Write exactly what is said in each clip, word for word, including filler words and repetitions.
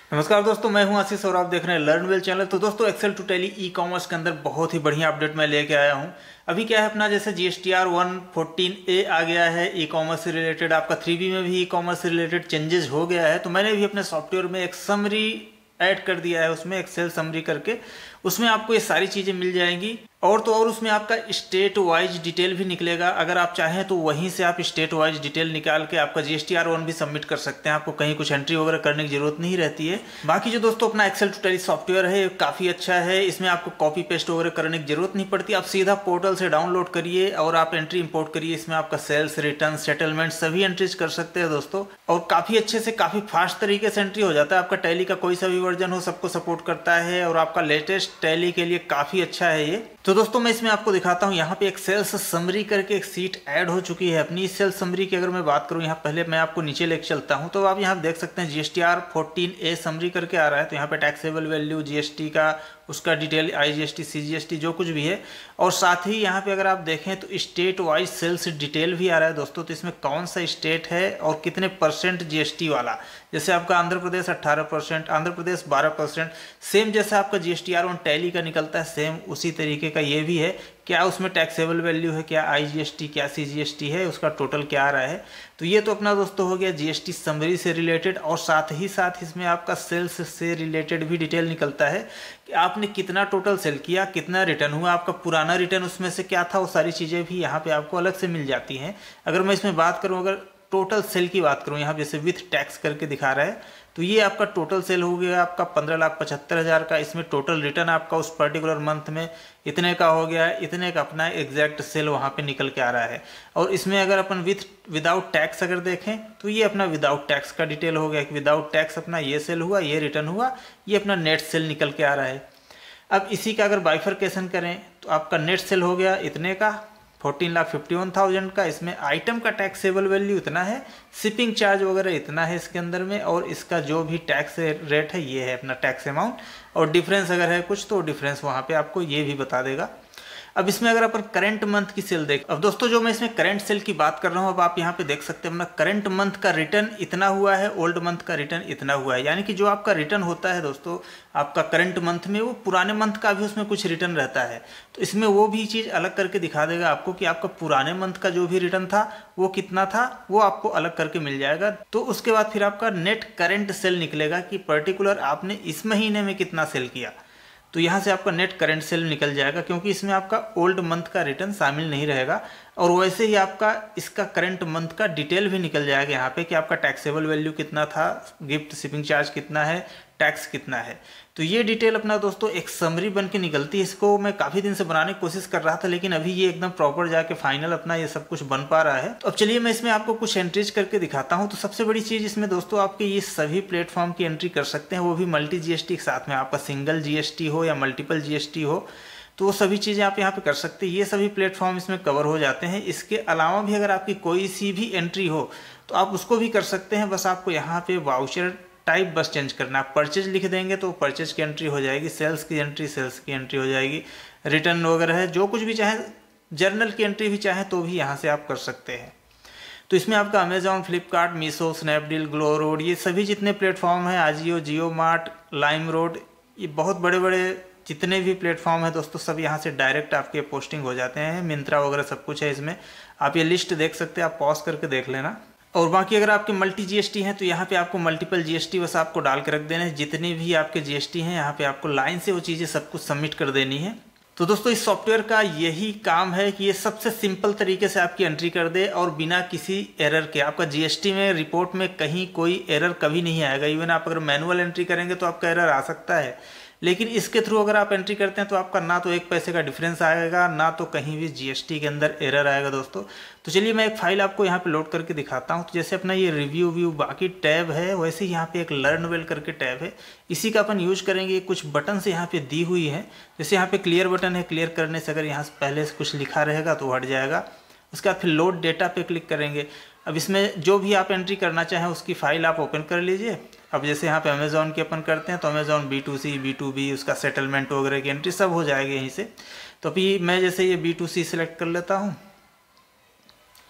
नमस्कार दोस्तों, मैं हूं आशीष और आप देख रहे हैं लर्न वेल चैनल। तो दोस्तों Excel to Tally e commerce के अंदर बहुत ही बढ़िया अपडेट मैं लेके आया हूं। अभी क्या है अपना, जैसे G S T R one fourteen A आ गया है ई कॉमर्स से रिलेटेड, आपका थ्री बी में भी ई कॉमर्स से रिलेटेड चेंजेस हो गया है। तो मैंने भी अपने सॉफ्टवेयर में एक समरी ऐड कर दिया है, उसमें एक्सेल समरी करके, उसमें आपको ये सारी चीज़ें मिल जाएंगी। और तो और उसमें आपका स्टेट वाइज डिटेल भी निकलेगा। अगर आप चाहें तो वहीं से आप स्टेट वाइज डिटेल निकाल के आपका G S T R one भी सबमिट कर सकते हैं। आपको कहीं कुछ एंट्री वगैरह करने की जरूरत नहीं रहती है। बाकी जो दोस्तों अपना एक्सेल टू टैली सॉफ्टवेयर है काफ़ी अच्छा है, इसमें आपको कॉपी पेस्ट वगैरह करने की जरूरत नहीं पड़ती। आप सीधा पोर्टल से डाउनलोड करिए और आप एंट्री इंपोर्ट करिए। इसमें आपका सेल्स, रिटर्न, सेटलमेंट सभी एंट्रीज कर सकते हैं दोस्तों। और काफ़ी अच्छे से, काफ़ी फास्ट तरीके से एंट्री हो जाता है। आपका टैली का कोई सा भी वर्जन हो सबको सपोर्ट करता है और आपका लेटेस्ट टैली के लिए काफ़ी अच्छा है ये। तो दोस्तों मैं इसमें आपको दिखाता हूँ, यहाँ पे एक सेल्स समरी करके एक सीट ऐड हो चुकी है अपनी। इस सेल्स समरी की अगर मैं बात करूँ, यहाँ पहले मैं आपको नीचे लेकर चलता हूँ तो आप यहाँ देख सकते हैं G S T R fourteen A summary करके आ रहा है। तो यहाँ पे taxable value, G S T का उसका detail, I G S T, C G S T जो कुछ भी है। और साथ ही यहाँ पे अगर आप देखें तो स्टेट वाइज सेल्स डिटेल भी आ रहा है दोस्तों। तो इसमें कौन सा स्टेट है और कितने परसेंट जी एस टी वाला, जैसे आपका आंध्र प्रदेश अट्ठारह परसेंट, आंध्र प्रदेश बारह परसेंट, सेम जैसे आपका G S T R one Tally का निकलता है सेम उसी तरीके का ये भी है। क्या उसमें टैक्सेबल वैल्यू है, क्या आई जी एस टी, क्या सी जी एस टी है, उसका टोटल क्या आ रहा है। तो ये तो अपना दोस्तों हो गया जी एस टी समरी से रिलेटेड। और साथ ही साथ इसमें आपका सेल्स से रिलेटेड भी डिटेल निकलता है कि आपने कितना टोटल सेल किया, कितना रिटर्न हुआ, आपका पुराना रिटर्न उसमें से क्या था, वो सारी चीज़ें भी यहाँ पे आपको अलग से मिल जाती हैं। अगर मैं इसमें बात करूँ, अगर टोटल सेल की बात करूँ, यहाँ जैसे विथ टैक्स करके दिखा रहा है, तो ये आपका टोटल सेल हो गया आपका पंद्रह लाख पचहत्तर हज़ार का। इसमें टोटल रिटर्न आपका उस पर्टिकुलर मंथ में इतने का हो गया, इतने का अपना एग्जैक्ट सेल वहाँ पे निकल के आ रहा है। और इसमें अगर अपन विथ विदाउट टैक्स अगर देखें तो ये अपना विदाउट टैक्स का डिटेल हो गया कि विदाउट टैक्स अपना ये सेल हुआ, ये रिटर्न हुआ, ये अपना नेट सेल निकल के आ रहा है। अब इसी का अगर बाइफरकेशन करें तो आपका नेट सेल हो गया इतने का, fourteen lakh fifty one thousand का। इसमें आइटम का टैक्सेबल वैल्यू इतना है, शिपिंग चार्ज वगैरह इतना है इसके अंदर में, और इसका जो भी टैक्स रेट है ये है अपना टैक्स अमाउंट। और डिफरेंस अगर है कुछ तो डिफरेंस वहाँ पे आपको ये भी बता देगा। अब इसमें अगर अपन करंट मंथ की सेल देख, अब दोस्तों जो मैं इसमें करंट सेल की बात कर रहा हूँ, अब आप यहाँ पे देख सकते हैं अपना करंट मंथ का रिटर्न इतना हुआ है, ओल्ड मंथ का रिटर्न इतना हुआ है। यानी कि जो आपका रिटर्न होता है दोस्तों आपका करंट मंथ में, वो पुराने मंथ का भी उसमें कुछ रिटर्न रहता है। तो इसमें वो भी चीज़ अलग करके दिखा देगा आपको कि आपका पुराने मंथ का जो भी रिटर्न था वो कितना था, वो आपको अलग करके मिल जाएगा। तो उसके बाद फिर आपका नेट करंट सेल निकलेगा कि पर्टिकुलर आपने इस महीने में कितना सेल किया। तो यहाँ से आपका नेट करंट सेल निकल जाएगा, क्योंकि इसमें आपका ओल्ड मंथ का रिटर्न शामिल नहीं रहेगा। और वैसे ही आपका इसका करंट मंथ का डिटेल भी निकल जाएगा यहाँ पे कि आपका टैक्सेबल वैल्यू कितना था, गिफ्ट शिपिंग चार्ज कितना है, टैक्स कितना है। तो ये डिटेल अपना दोस्तों एक समरी बन के निकलती है। इसको मैं काफ़ी दिन से बनाने की कोशिश कर रहा था, लेकिन अभी ये एकदम प्रॉपर जाके फाइनल अपना ये सब कुछ बन पा रहा है। तो अब चलिए मैं इसमें आपको कुछ एंट्रीज करके दिखाता हूँ। तो सबसे बड़ी चीज़ इसमें दोस्तों आपके ये सभी प्लेटफॉर्म की एंट्री कर सकते हैं, वो भी मल्टी जी एस टी के साथ में। आपका सिंगल जी एस टी हो या मल्टीपल जी एस टी हो, तो वो सभी चीज़ें आप यहाँ पे कर सकते हैं। ये सभी प्लेटफॉर्म इसमें कवर हो जाते हैं। इसके अलावा भी अगर आपकी कोई सी भी एंट्री हो तो आप उसको भी कर सकते हैं। बस आपको यहाँ पे वाउचर टाइप बस चेंज करना है। परचेज लिख देंगे तो परचेज की एंट्री हो जाएगी, सेल्स की एंट्री सेल्स की एंट्री हो जाएगी, रिटर्न वगैरह है जो कुछ भी चाहे, जर्नल की एंट्री भी चाहे तो भी यहाँ से आप कर सकते हैं। तो इसमें आपका Amazon, Flipkart, Meesho, Snapdeal, Glow Road, ये सभी जितने प्लेटफॉर्म हैं, Ajio, Jio Mart, Lime Road, ये बहुत बड़े बड़े जितने भी प्लेटफॉर्म है दोस्तों सब यहाँ से डायरेक्ट आपके पोस्टिंग हो जाते हैं। मिंत्रा वगैरह सब कुछ है इसमें, आप ये लिस्ट देख सकते हैं, आप पॉज करके देख लेना। और बाकी अगर आपके मल्टी जीएसटी हैं तो यहाँ पे आपको मल्टीपल जीएसटी बस आपको डाल के रख देना है। जितने भी आपके जीएसटी हैं यहाँ पे आपको लाइन से वो चीज़ें सब कुछ सबमिट कर देनी है। तो दोस्तों इस सॉफ्टवेयर का यही काम है कि ये सबसे सिंपल तरीके से आपकी एंट्री कर दे और बिना किसी एरर के। आपका जीएसटी में रिपोर्ट में कहीं कोई एरर कभी नहीं आएगा। इवन आप अगर मैनुअल एंट्री करेंगे तो आपका एरर आ सकता है, लेकिन इसके थ्रू अगर आप एंट्री करते हैं तो आपका ना तो एक पैसे का डिफरेंस आएगा, ना तो कहीं भी जीएसटी के अंदर एरर आएगा दोस्तों। तो चलिए मैं एक फाइल आपको यहाँ पे लोड करके दिखाता हूँ। तो जैसे अपना ये रिव्यू व्यू बाकी टैब है, वैसे ही यहाँ पे एक लर्न वेल करके टैब है, इसी का अपन यूज करेंगे। कुछ बटन से यहाँ पे दी हुई है, जैसे यहाँ पे क्लियर बटन है, क्लियर करने से अगर यहाँ से पहले से कुछ लिखा रहेगा तो हट जाएगा। उसके बाद फिर लोड डेटा पे क्लिक करेंगे। अब इसमें जो भी आप एंट्री करना चाहें उसकी फाइल आप ओपन कर लीजिए। अब जैसे यहाँ पे अमेज़ॉन की अपन करते हैं तो Amazon B to C, B to B, उसका सेटलमेंट वगैरह की एंट्री सब हो जाएगी यहीं से। तो अभी मैं जैसे ये बी टू सी सिलेक्ट कर लेता हूँ।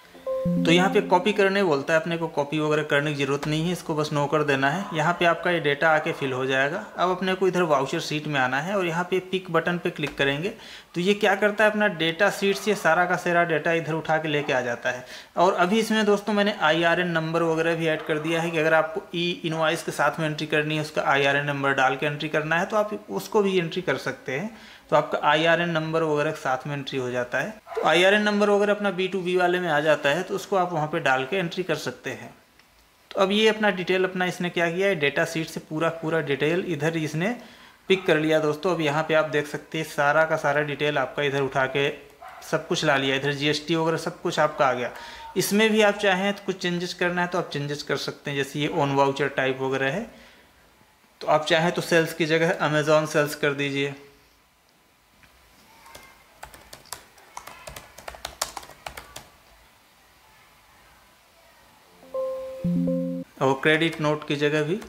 तो यहाँ पे कॉपी करने बोलता है, अपने को कॉपी वगैरह करने की ज़रूरत नहीं है, इसको बस नो कर देना है। यहाँ पे आपका ये डेटा आके फिल हो जाएगा। अब अपने को इधर वाउचर सीट में आना है और यहाँ पे पिक बटन पे क्लिक करेंगे तो ये क्या करता है, अपना डेटा सीट से सारा का सारा डेटा इधर उठा के लेके आ जाता है। और अभी इसमें दोस्तों मैंने आई आर एन नंबर वगैरह भी ऐड कर दिया है कि अगर आपको ई इनवॉइस के साथ में एंट्री करनी है, उसका आई आर एन नंबर डाल के एंट्री करना है तो आप उसको भी एंट्री कर सकते हैं। तो आपका आई आर एन नंबर वगैरह साथ में एंट्री हो जाता है। तो आई आर एन नंबर वगैरह अपना बी टू बी वाले में आ जाता है, तो उसको आप वहाँ पे डाल के एंट्री कर सकते हैं। तो अब ये अपना डिटेल अपना इसने क्या किया है, डेटा सीट से पूरा पूरा डिटेल इधर इसने पिक कर लिया दोस्तों। अब यहाँ पे आप देख सकते हैं सारा का सारा डिटेल आपका इधर उठा के सब कुछ ला लिया। इधर जी एस टी वगैरह सब कुछ आपका आ गया। इसमें भी आप चाहें तो कुछ चेंजेस करना है तो आप चेंजेस कर सकते हैं, जैसे ये ऑन वाउचर टाइप वगैरह है तो आप चाहें तो सेल्स की जगह अमेजॉन सेल्स कर दीजिए। और क्रेडिट नोट की जगह भी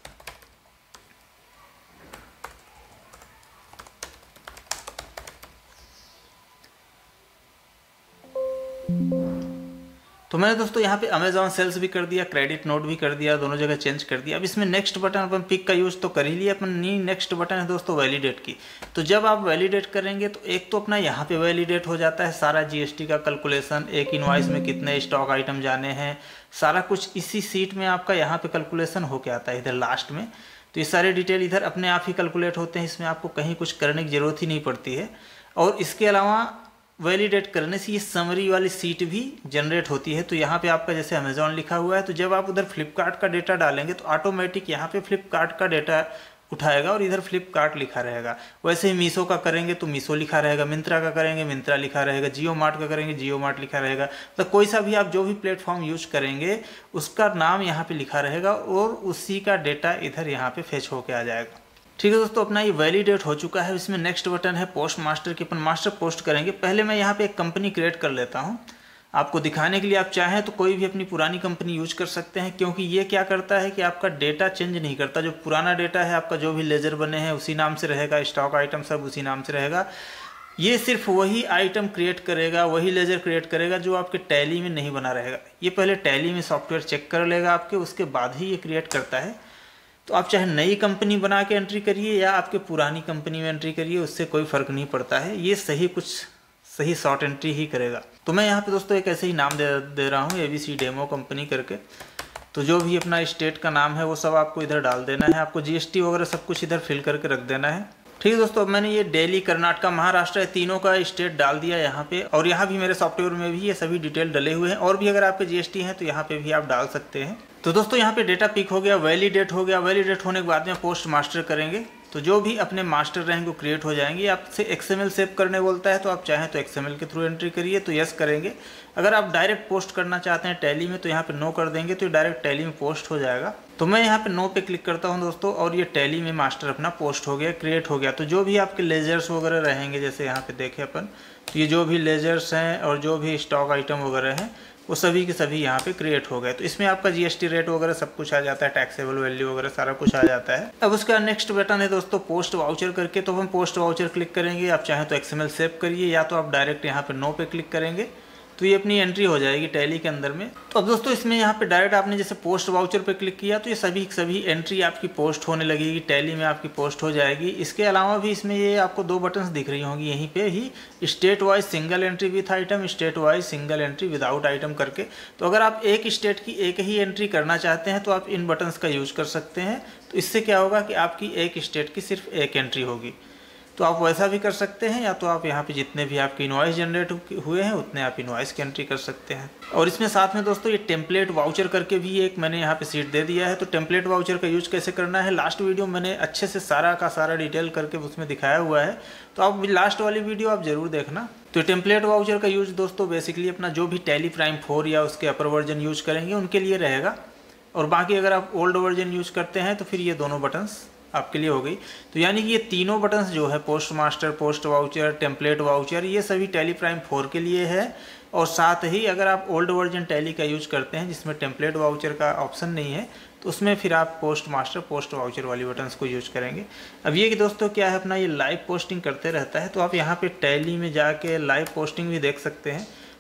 तो मैंने दोस्तों यहाँ पे अमेजॉन सेल्स भी कर दिया, क्रेडिट नोट भी कर दिया, दोनों जगह चेंज कर दिया। अब इसमें नेक्स्ट बटन अपन पिक का यूज़ तो कर ही लिया अपन, नी नेक्स्ट बटन है दोस्तों वैलिडेट की। तो जब आप वैलिडेट करेंगे तो एक तो अपना यहाँ पे वैलिडेट हो जाता है सारा जीएसटी का कैलकुलेशन, एक इनवॉइस में कितने स्टॉक आइटम जाने हैं, सारा कुछ इसी सीट में आपका यहाँ पे कैलकुलेशन होके आता है इधर लास्ट में। तो ये सारे डिटेल इधर अपने आप ही कैलकुलेट होते हैं, इसमें आपको कहीं कुछ करने की ज़रूरत ही नहीं पड़ती है। और इसके अलावा वैलिडेट करने से ये समरी वाली सीट भी जनरेट होती है। तो यहाँ पे आपका जैसे अमेजॉन लिखा हुआ है, तो जब आप उधर फ्लिपकार्ट का डेटा डालेंगे तो ऑटोमेटिक यहाँ पे फ्लिपकार्ट का डेटा उठाएगा और इधर फ्लिपकार्ट लिखा रहेगा। वैसे ही मीशो का करेंगे तो मीशो लिखा रहेगा, मिंत्रा का करेंगे मिंत्रा लिखा रहेगा, जियो मार्ट का करेंगे जियो मार्ट लिखा रहेगा। तो कोई सा भी आप जो भी प्लेटफॉर्म यूज करेंगे उसका नाम यहाँ पे लिखा रहेगा और उसी का डेटा इधर यहाँ पे फेच होके आ जाएगा। ठीक है दोस्तों, अपना ये वैलिडेट हो चुका है। इसमें नेक्स्ट बटन है पोस्ट मास्टर की, अपन मास्टर पोस्ट करेंगे। पहले मैं यहाँ पे एक कंपनी क्रिएट कर लेता हूँ आपको दिखाने के लिए। आप चाहें तो कोई भी अपनी पुरानी कंपनी यूज कर सकते हैं, क्योंकि ये क्या करता है कि आपका डेटा चेंज नहीं करता। जो पुराना डेटा है आपका, जो भी लेजर बने हैं उसी नाम से रहेगा, स्टॉक आइटम सब उसी नाम से रहेगा। ये सिर्फ वही आइटम क्रिएट करेगा, वही लेजर क्रिएट करेगा जो आपके टैली में नहीं बना रहेगा। ये पहले टैली में सॉफ्टवेयर चेक कर लेगा आपके, उसके बाद ही ये क्रिएट करता है। तो आप चाहे नई कंपनी बना के एंट्री करिए या आपके पुरानी कंपनी में एंट्री करिए, उससे कोई फ़र्क नहीं पड़ता है। ये सही कुछ सही शॉर्ट एंट्री ही करेगा। तो मैं यहाँ पे दोस्तों एक ऐसे ही नाम दे दे रहा हूँ, एबीसी डेमो कंपनी करके। तो जो भी अपना स्टेट का नाम है वो सब आपको इधर डाल देना है। आपको जीएसटी वगैरह सब कुछ इधर फिल करके रख देना है। ठीक है दोस्तों, अब मैंने ये दिल्ली, कर्नाटका, महाराष्ट्र तीनों का स्टेट डाल दिया यहाँ पे। और यहाँ भी मेरे सॉफ्टवेयर में भी ये सभी डिटेल डले हुए हैं। और भी अगर आपके जीएसटी हैं तो यहाँ पे भी आप डाल सकते हैं। तो दोस्तों यहाँ पे डेटा पिक हो गया, वैलिडेट हो गया। वैलिडेट होने के बाद में पोस्ट मास्टर करेंगे तो जो भी अपने मास्टर रहेंगे वो क्रिएट हो जाएंगे। आपसे एक्सएमएल सेव करने बोलता है, तो आप चाहें तो एक्सएमएल के थ्रू एंट्री करिए तो यस करेंगे। अगर आप डायरेक्ट पोस्ट करना चाहते हैं टैली में तो यहाँ पे नो कर देंगे, तो डायरेक्ट टैली में पोस्ट हो जाएगा। तो मैं यहाँ पे नो पे क्लिक करता हूँ दोस्तों, और ये टैली में मास्टर अपना पोस्ट हो गया, क्रिएट हो गया। तो जो भी आपके लेजर्स वगैरह रहेंगे, जैसे यहाँ पे देखें अपन, तो ये जो भी लेजर्स हैं और जो भी स्टॉक आइटम वगैरह हैं वो सभी के सभी यहाँ पे क्रिएट हो गए। तो इसमें आपका जीएसटी रेट वगैरह सब कुछ आ जाता है, टैक्सेबल वैल्यू वगैरह सारा कुछ आ जाता है। अब उसका नेक्स्ट बटन है दोस्तों पोस्ट वाउचर करके। तो हम पोस्ट वाउचर क्लिक करेंगे। आप चाहें तो एक्सएमएल सेव करिए या तो आप डायरेक्ट यहाँ पे नो पे क्लिक करेंगे तो ये अपनी एंट्री हो जाएगी टैली के अंदर में। तो अब दोस्तों इसमें यहाँ पे डायरेक्ट आपने जैसे पोस्ट वाउचर पे क्लिक किया तो ये सभी सभी एंट्री आपकी पोस्ट होने लगेगी, टैली में आपकी पोस्ट हो जाएगी। इसके अलावा भी इसमें ये आपको दो बटन्स दिख रही होंगी यहीं पे ही, state wise single entry with item, state wise single entry without item करके। तो अगर आप एक स्टेट की एक ही एंट्री करना चाहते हैं तो आप इन बटन्स का यूज कर सकते हैं। तो इससे क्या होगा कि आपकी एक स्टेट की सिर्फ एक एंट्री होगी। तो आप वैसा भी कर सकते हैं, या तो आप यहाँ पे जितने भी आपके इनवॉइस जनरेट हुए हैं उतने आप इनवॉइस की एंट्री कर सकते हैं। और इसमें साथ में दोस्तों ये टेम्पलेट वाउचर करके भी एक मैंने यहाँ पे सीट दे दिया है। तो टेम्पलेट वाउचर का यूज कैसे करना है लास्ट वीडियो मैंने अच्छे से सारा का सारा डिटेल करके उसमें दिखाया हुआ है, तो आप लास्ट वाली वीडियो आप जरूर देखना। तो टेम्पलेट वाउचर का यूज दोस्तों बेसिकली अपना जो भी टैली प्राइम फोर या उसके अपर वर्जन यूज करेंगे उनके लिए रहेगा। और बाकी अगर आप ओल्ड वर्जन यूज करते हैं तो फिर ये दोनों बटन्स आपके लिए हो गई। तो यानी कि ये तीनों बटन्स जो है post master, post voucher, template voucher, ये सभी टैली प्राइम फोर के लिए है। और साथ ही अगर आप ओल्ड वर्जन टैली का यूज करते हैं जिसमें टेम्पलेट वाउचर का ऑप्शन नहीं है तो उसमें फिर आप पोस्ट मास्टर, पोस्ट वाउचर वाली बटन्स को यूज करेंगे। अब ये कि दोस्तों क्या है, अपना ये लाइव पोस्टिंग करते रहता है। तो आप यहाँ पे टैली में जाके लाइव पोस्टिंग भी देख सकते हैं।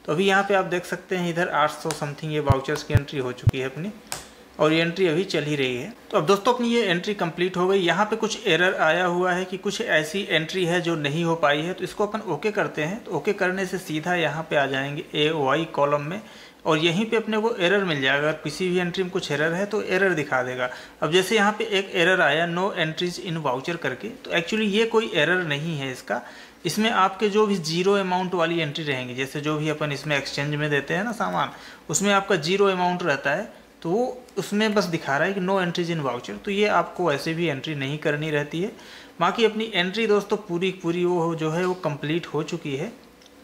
तो अभी यहाँ पे आप देख सकते हैं इधर आठ सौ समथिंग ये वाउचर्स की एंट्री हो चुकी है अपनी, और ये एंट्री अभी चल ही रही है। तो अब दोस्तों अपनी ये एंट्री कंप्लीट हो गई। यहाँ पे कुछ एरर आया हुआ है कि कुछ ऐसी एंट्री है जो नहीं हो पाई है, तो इसको अपन ओके करते हैं। तो ओके करने से सीधा यहाँ पे आ जाएंगे ए वाई कॉलम में, और यहीं पे अपने को एरर मिल जाएगा। अगर किसी भी एंट्री में कुछ एरर है तो एरर दिखा देगा। अब जैसे यहाँ पे एक एरर आया नो एंट्रीज इन वाउचर करके, तो एक्चुअली ये कोई एरर नहीं है इसका। इसमें आपके जो भी जीरो अमाउंट वाली एंट्री रहेंगी, जैसे जो भी अपन इसमें एक्सचेंज में देते हैं ना सामान, उसमें आपका जीरो अमाउंट रहता है, तो वो उसमें बस दिखा रहा है कि नो एंट्रीज इन वाउचर। तो ये आपको ऐसे भी एंट्री नहीं करनी रहती है। बाकी अपनी एंट्री दोस्तों पूरी पूरी वो जो है वो कंप्लीट हो चुकी है।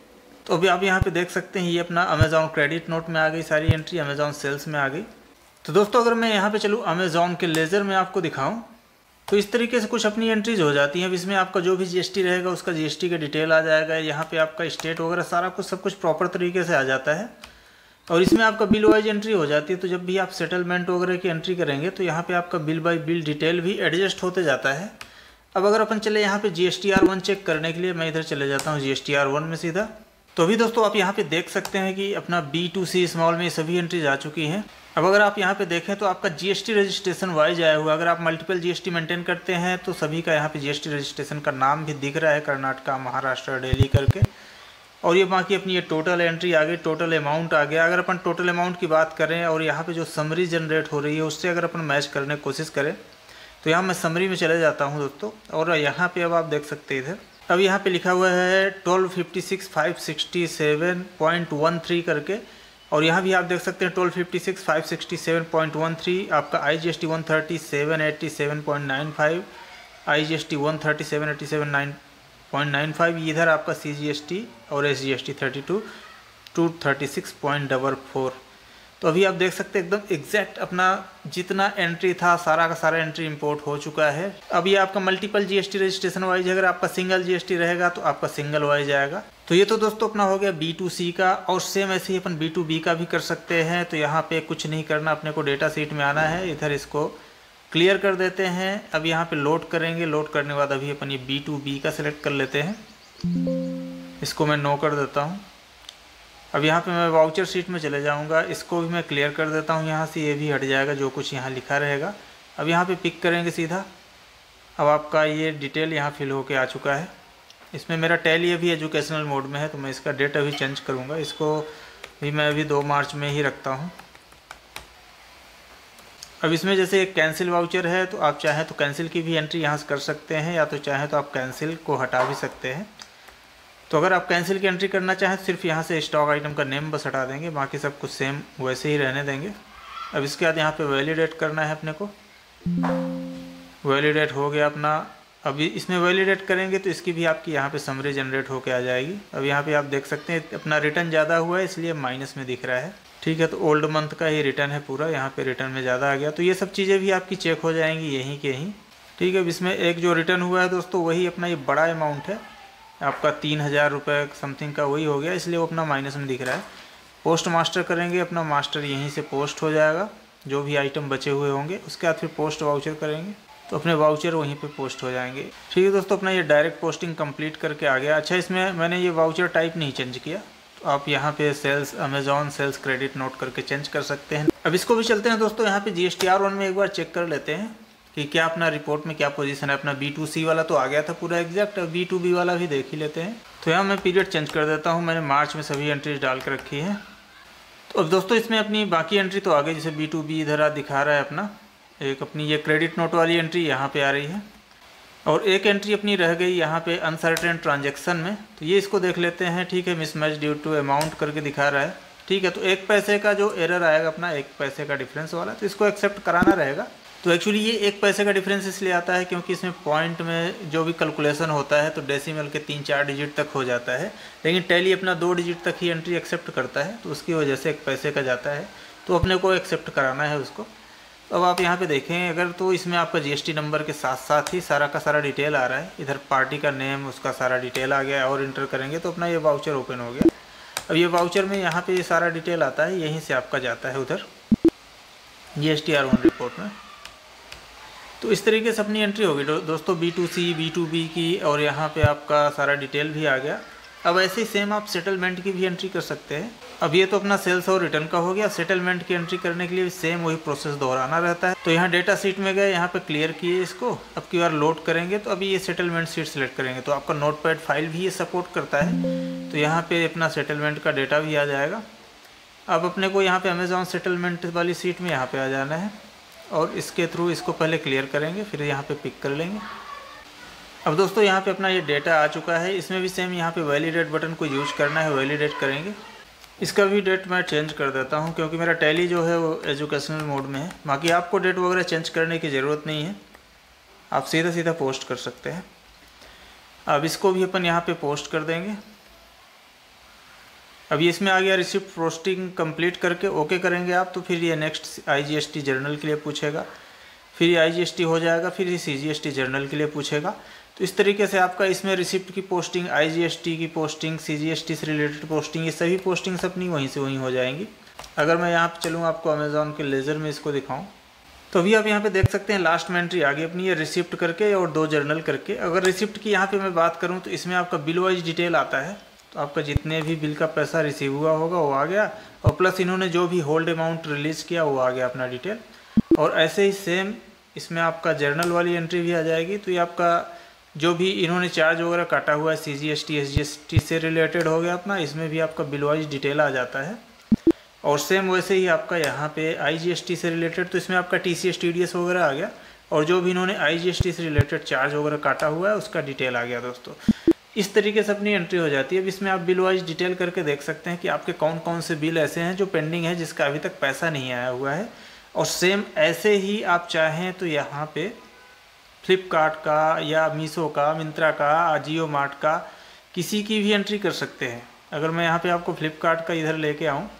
तो अभी आप यहाँ पे देख सकते हैं ये अपना अमेज़ॉन क्रेडिट नोट में आ गई सारी एंट्री, अमेज़ॉन सेल्स में आ गई। तो दोस्तों अगर मैं यहाँ पे चलूँ अमेज़ॉन के लेज़र में आपको दिखाऊँ, तो इस तरीके से कुछ अपनी एंट्रीज हो जाती हैं। अब इसमें आपका जो भी जीएसटी रहेगा उसका जीएसटी का डिटेल आ जाएगा। यहाँ पे आपका स्टेट वगैरह सारा कुछ सब कुछ प्रॉपर तरीके से आ जाता है, और इसमें आपका बिल वाइज एंट्री हो जाती है। तो जब भी आप सेटलमेंट वगैरह की एंट्री करेंगे तो यहाँ पे आपका बिल बाय बिल डिटेल भी एडजस्ट होते जाता है। अब अगर अपन चले यहाँ पे G S T R one check करने के लिए, मैं इधर चले जाता हूँ G S T R one में सीधा। तो अभी दोस्तों आप यहाँ पे देख सकते हैं कि अपना बी टू सी स्मॉल में सभी एंट्रीज आ चुकी हैं। अब अगर आप यहाँ पे देखें तो आपका जीएसटी रजिस्ट्रेशन वाइज आया हुआ। अगर आप मल्टीपल जीएसटी मेंटेन करते हैं तो सभी का यहाँ पे जीएसटी रजिस्ट्रेशन का नाम भी दिख रहा है, कर्नाटका, महाराष्ट्र, दिल्ली करके। और ये बाकी अपनी ये टोटल एंट्री आ गई, टोटल अमाउंट आ गया। अगर अपन टोटल अमाउंट की बात करें और यहाँ पे जो समरी जनरेट हो रही है उससे अगर अपन मैच करने की कोशिश करें, तो यहाँ मैं समरी में चले जाता हूँ दोस्तों, और यहाँ पे अब आप देख सकते हैं इधर अब यहाँ पे लिखा हुआ है twelve fifty six five sixty seven point one three करके, और यहाँ भी आप देख सकते हैं twelve fifty six five sixty seven point one three आपका I G S T one thirty seven eighty seven point nine five, I G S T one thirty seven eighty seven nine point nine five, इधर आपका C G S T और S G S T thirty two to thirty six point double four. तो अभी आप देख सकते हैं एकदम एग्जैक्ट अपना जितना एंट्री था सारा का सारा एंट्री इंपोर्ट हो चुका है। अब ये आपका मल्टीपल जीएसटी रजिस्ट्रेशन वाइज है। अगर आपका सिंगल जीएसटी रहेगा तो आपका सिंगल वाइज आएगा। तो ये तो दोस्तों अपना हो गया बी टू सी का, और सेम ऐसे ही अपन बी टू बी का भी कर सकते हैं। तो यहाँ पे कुछ नहीं करना, अपने को डेटा सीट में आना है, इधर इसको क्लियर कर देते हैं। अब यहाँ पे लोड करेंगे, लोड करने के बाद अभी अपन ये बी टू बी का सिलेक्ट कर लेते हैं, इसको मैं नो कर देता हूँ। अब यहाँ पे मैं वाउचर शीट में चले जाऊँगा, इसको भी मैं क्लियर कर देता हूँ यहाँ से, ये भी हट जाएगा जो कुछ यहाँ लिखा रहेगा। अब यहाँ पे पिक करेंगे सीधा। अब आपका ये डिटेल यहाँ फिल होके आ चुका है। इसमें मेरा टैली अभी एजुकेशनल मोड में है, तो मैं इसका डेट अभी चेंज करूँगा। इसको भी मैं अभी दो मार्च में ही रखता हूँ। अब इसमें जैसे एक कैंसिल वाउचर है, तो आप चाहें तो कैंसिल की भी एंट्री यहाँ से कर सकते हैं, या तो चाहें तो आप कैंसिल को हटा भी सकते हैं। तो अगर आप कैंसिल की एंट्री करना चाहें तो सिर्फ यहाँ से स्टॉक आइटम का नेम बस हटा देंगे, बाकी सब कुछ सेम वैसे ही रहने देंगे। अब इसके बाद यहाँ पे वैलिडेट करना है अपने को। वैलिडेट हो गया अपना। अभी इसमें वैलिडेट करेंगे तो इसकी भी आपकी यहाँ पे समरी जनरेट होके आ जाएगी। अब यहाँ पे आप देख सकते हैं अपना रिटर्न ज़्यादा हुआ है इसलिए माइनस में दिख रहा है। ठीक है, तो ओल्ड मंथ का ही रिटर्न है पूरा, यहाँ पे रिटर्न में ज़्यादा आ गया। तो ये सब चीज़ें भी आपकी चेक हो जाएंगी यहीं के यहीं। ठीक है, अब इसमें एक जो रिटर्न हुआ है दोस्तों वही अपना ये बड़ा अमाउंट है, आपका तीन हज़ार रुपये समथिंग का वही हो गया, इसलिए वो अपना माइनस में दिख रहा है। पोस्ट मास्टर करेंगे, अपना मास्टर यहीं से पोस्ट हो जाएगा, जो भी आइटम बचे हुए होंगे। उसके बाद फिर पोस्ट वाउचर करेंगे तो अपने वाउचर वहीं पे पोस्ट हो जाएंगे। ठीक है दोस्तों, अपना ये डायरेक्ट पोस्टिंग कंप्लीट करके आ गया। अच्छा, इसमें मैंने ये वाउचर टाइप नहीं चेंज किया, तो आप यहाँ पे sales Amazon sales credit note करके चेंज कर सकते हैं। अब इसको भी चलते हैं दोस्तों, यहाँ पे G S T R one में एक बार चेक कर लेते हैं कि क्या अपना रिपोर्ट में क्या पोजीशन है। अपना बी टू सी वाला तो आ गया था पूरा एग्जैक्ट, अब बी टू बी वाला भी देख ही लेते हैं। तो यहाँ मैं पीरियड चेंज कर देता हूँ, मैंने मार्च में सभी एंट्रीज डाल कर रखी है। तो अब दोस्तों इसमें अपनी बाकी एंट्री तो आ गई, जैसे बी टू बी इधर दिखा रहा है अपना, एक अपनी ये क्रेडिट नोट वाली एंट्री यहाँ पे आ रही है, और एक एंट्री अपनी रह गई यहाँ पे अनसर्टेन ट्रांजैक्शन में। तो ये इसको देख लेते हैं। ठीक है, मिसमैच ड्यू टू अमाउंट करके दिखा रहा है। ठीक है, तो एक पैसे का जो एरर आएगा अपना, एक पैसे का डिफरेंस वाला, तो इसको एक्सेप्ट कराना रहेगा। तो एक्चुअली ये एक पैसे का डिफरेंस इसलिए आता है क्योंकि इसमें पॉइंट में जो भी कैलकुलेशन होता है तो डेसिमल के तीन चार डिजिट तक हो जाता है, लेकिन टैली अपना दो डिजिट तक ही एंट्री एक्सेप्ट करता है, तो उसकी वजह से एक पैसे का जाता है, तो अपने को एक्सेप्ट कराना है उसको। तो अब आप यहाँ पे देखें अगर, तो इसमें आपका जीएसटी नंबर के साथ साथ ही सारा का सारा डिटेल आ रहा है। इधर पार्टी का नेम, उसका सारा डिटेल आ गया, और इंटर करेंगे तो अपना ये वाउचर ओपन हो गया। अब ये वाउचर में यहाँ पे ये सारा डिटेल आता है, यहीं से आपका जाता है उधर G S T R one report में। तो इस तरीके से अपनी एंट्री होगी दोस्तों B to C B to B की, और यहाँ पे आपका सारा डिटेल भी आ गया। अब ऐसे ही सेम आप सेटलमेंट की भी एंट्री कर सकते हैं। अब ये तो अपना सेल्स और रिटर्न का हो गया। सेटलमेंट की एंट्री करने के लिए सेम वही प्रोसेस दोहराना रहता है। तो यहाँ डेटा सीट में गए, यहाँ पे क्लियर किए इसको। अब की बार लोड करेंगे तो अभी ये सेटलमेंट सीट सेलेक्ट करेंगे तो आपका नोटपैड फाइल भी ये सपोर्ट करता है। तो यहाँ पे अपना सेटलमेंट का डेटा भी आ जाएगा। अब अपने को यहाँ पे अमेज़ॉन सेटलमेंट वाली सीट में यहाँ पे आ जाना है और इसके थ्रू इसको पहले क्लियर करेंगे, फिर यहाँ पे पिक कर लेंगे। अब दोस्तों यहाँ पे अपना ये डेटा आ चुका है। इसमें भी सेम यहाँ पे वैलिडेट बटन को यूज करना है, वैलिडेट करेंगे। इसका भी डेट मैं चेंज कर देता हूँ क्योंकि मेरा टैली जो है वो एजुकेशनल मोड में है। बाकी आपको डेट वगैरह चेंज करने की ज़रूरत नहीं है, आप सीधा सीधा पोस्ट कर सकते हैं। अब इसको भी अपन यहाँ पे पोस्ट कर देंगे। अभी इसमें आ गया रिसिप्ट पोस्टिंग कंप्लीट करके ओके करेंगे आप, तो फिर ये नेक्स्ट आईजीएसटी जर्नल के लिए पूछेगा, फिर ये आईजीएसटी हो जाएगा, फिर ये सीजीएसटी जर्नल के लिए पूछेगा। तो इस तरीके से आपका इसमें रिसिप्ट की पोस्टिंग, आईजीएसटी की पोस्टिंग, सीजीएसटी से रिलेटेड पोस्टिंग, ये सभी पोस्टिंग्स अपनी वहीं से वहीं हो जाएंगी। अगर मैं यहाँ पे चलूँ आपको अमेज़ॉन के लेज़र में इसको दिखाऊँ तो अभी आप यहाँ पे देख सकते हैं लास्ट में एंट्री आ गई अपनी, ये रिसिप्ट करके और दो जर्नल करके। अगर रिसिप्ट की यहाँ पे मैं बात करूँ तो इसमें आपका बिल वाइज डिटेल आता है। तो आपका जितने भी बिल का पैसा रिसीव हुआ होगा वो आ गया, और प्लस इन्होंने जो भी होल्ड अमाउंट रिलीज़ किया वो आ गया अपना डिटेल। और ऐसे ही सेम इसमें आपका जर्नल वाली एंट्री भी आ जाएगी। तो ये आपका जो भी इन्होंने चार्ज वगैरह काटा हुआ है सीजीएसटी एसजीएसटी से रिलेटेड हो गया अपना, इसमें भी आपका बिल वाइज डिटेल आ जाता है। और सेम वैसे ही आपका यहाँ पे आईजीएसटी से रिलेटेड, तो इसमें आपका टीसीएस टीडीएस वगैरह आ गया, और जो भी इन्होंने आईजीएसटी से रिलेटेड चार्ज वगैरह काटा हुआ है उसका डिटेल आ गया दोस्तों। इस तरीके से अपनी एंट्री हो जाती है। अब इसमें आप बिल वाइज डिटेल करके देख सकते हैं कि आपके कौन कौन से बिल ऐसे हैं जो पेंडिंग है, जिसका अभी तक पैसा नहीं आया हुआ है। और सेम ऐसे ही आप चाहें तो यहाँ पे फ्लिपकार्ट का या मीशो का, मिंत्रा का, जियो मार्ट का, किसी की भी एंट्री कर सकते हैं। अगर मैं यहाँ पे आपको फ्लिपकार्ट का इधर लेके आऊँ,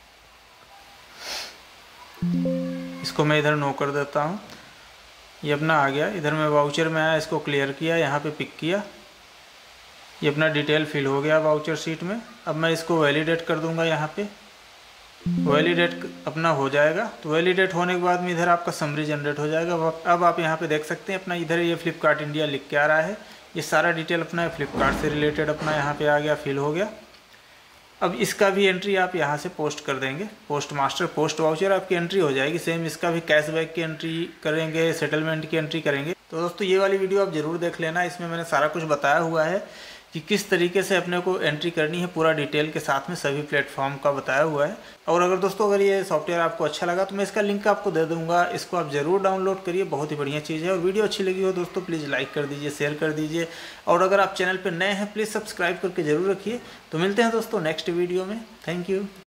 इसको मैं इधर नो कर देता हूँ, ये अपना आ गया। इधर मैं वाउचर में आया, इसको क्लियर किया, यहाँ पे पिक किया, ये अपना डिटेल फिल हो गया वाउचर शीट में। अब मैं इसको वैलिडेट कर दूंगा, यहाँ पे वैलिडेट अपना हो जाएगा। तो वैलिडेट होने के बाद में इधर आपका समरी जनरेट हो जाएगा। अब आप यहाँ पे देख सकते हैं अपना इधर ये फ्लिपकार्ट इंडिया लिख के आ रहा है, ये सारा डिटेल अपना फ्लिपकार्ट से रिलेटेड अपना यहाँ पे आ गया, फिल हो गया। अब इसका भी एंट्री आप यहाँ से पोस्ट कर देंगे, पोस्ट मास्टर पोस्ट वाउचर आपकी एंट्री हो जाएगी। सेम इसका भी कैशबैक की एंट्री करेंगे, सेटलमेंट की एंट्री करेंगे। तो दोस्तों ये वाली वीडियो आप ज़रूर देख लेना, इसमें मैंने सारा कुछ बताया हुआ है कि किस तरीके से अपने को एंट्री करनी है, पूरा डिटेल के साथ में सभी प्लेटफॉर्म का बताया हुआ है। और अगर दोस्तों अगर ये सॉफ्टवेयर आपको अच्छा लगा तो मैं इसका लिंक आपको दे दूंगा, इसको आप ज़रूर डाउनलोड करिए, बहुत ही बढ़िया चीज़ है। और वीडियो अच्छी लगी हो दोस्तों प्लीज़ लाइक कर दीजिए, शेयर कर दीजिए, और अगर आप चैनल पर नए हैं प्लीज़ सब्सक्राइब करके ज़रूर रखिए। तो मिलते हैं दोस्तों नेक्स्ट वीडियो में, थैंक यू।